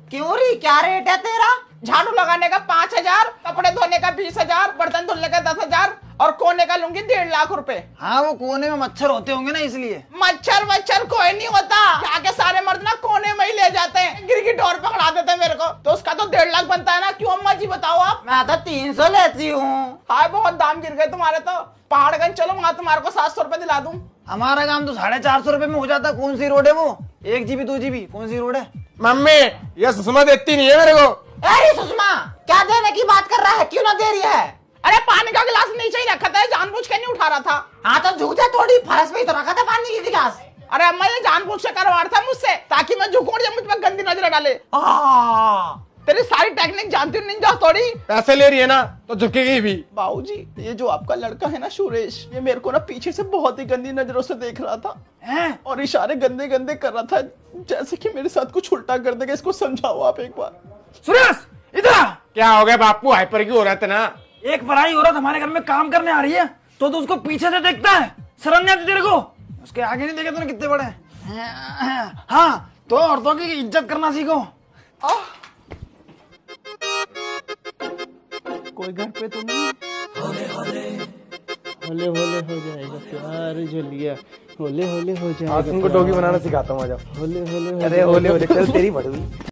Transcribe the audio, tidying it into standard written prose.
क्यों री, क्या रेट है तेरा? झाड़ू लगाने का 5,000, कपड़े धोने का 20,000, बर्तन धुलने का 10,000 और कोने का लूंगी 1.5 लाख रुपए। हाँ वो कोने में मच्छर होते होंगे ना इसलिए। मच्छर कोई नहीं होता, आके सारे मर्द ना कोने में ही ले जाते हैं, गिरगिट और पकड़ा देते हैं मेरे को, तो उसका तो 1.5 लाख बनता है ना। क्यों अम्मा जी बताओ आप? मैं तो 300 लेती हूँ। हाय बहुत दाम गिर गए तुम्हारे तो। पहाड़गंज चलो, वहां तुम्हारे को 700 रुपए दिला दूं। हमारा काम तो 450 रुपए में हो जाता। कौन सी रोड है वो? 1 GB 2 GB कौन सी रोड है? मम्मी ये सुषमा देती नहीं है मेरे को। अरे सुषमा, क्या देने की बात कर रहा है? क्यों ना दे रही है? अरे पानी का गिलास नीचे ही रखा था, जानबूझ के नहीं उठा रहा था। हाँ तो झुक जा, थोड़ी फर्श पे ही तो रखा था पानी की गिलास। अरे अम्मा ये जानबूझ के करवा रहा था मुझसे, ताकि मैं झुकूं और ये मुझ पर गंदी नजर डाले। तेरी सारी टेक्निक जानती हूँ निंजा थोड़ी। पैसे ले रही है ना तो झुकेगी भी। बाबूजी ये जो आपका लड़का है ना सुरेश, ये मेरे को ना पीछे से बहुत ही गंदी नजरों से देख रहा था हैं? और इशारे गंदे गंदे कर रहा था, जैसे कि मेरे साथ कुछ उल्टा कर देगा। इसको समझाओ आप एक बार। सुरेश इधर आ। क्या हो गया बापू, हाइपर क्यों हो रहा था ना? एक पराई औरत हमारे घर में काम करने आ रही है तो उसको पीछे से देखता है, शर्म नहीं आती तेरे को? उसके आगे नहीं देखे तूने कितने बड़े हैं? हाँ तो औरतों की इज्जत करना सीखो। कोई घर पे तो नहीं? होले होले हो जाएगा प्यार जो लिया, होले होले हो जाएगा। तुमको डोगी बनाना सिखाता हूँ। होले होले अरे होले होले चल तेरी बढ़ गई।